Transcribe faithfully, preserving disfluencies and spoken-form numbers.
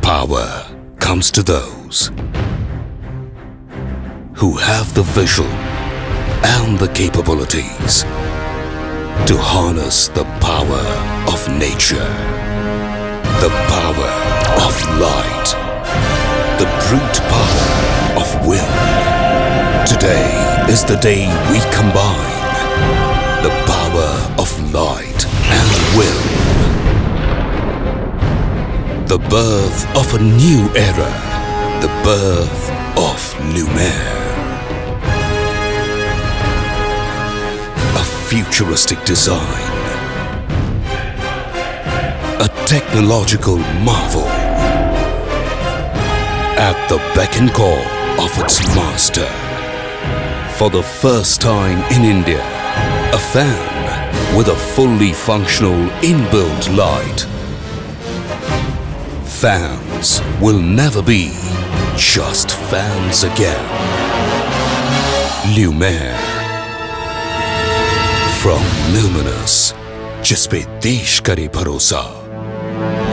Power comes to those who have the vision and the capabilities to harness the power of nature, the power of light, the brute power of wind. Today is the day we combine the power of light and wind. The birth of a new era, the birth of Lumair. A futuristic design, a technological marvel, at the beck and call of its master. For the first time in India, a fan with a fully functional inbuilt light. Fans will never be just fans again. Lumair, from luminous, जिस पे देश करे भरोसा.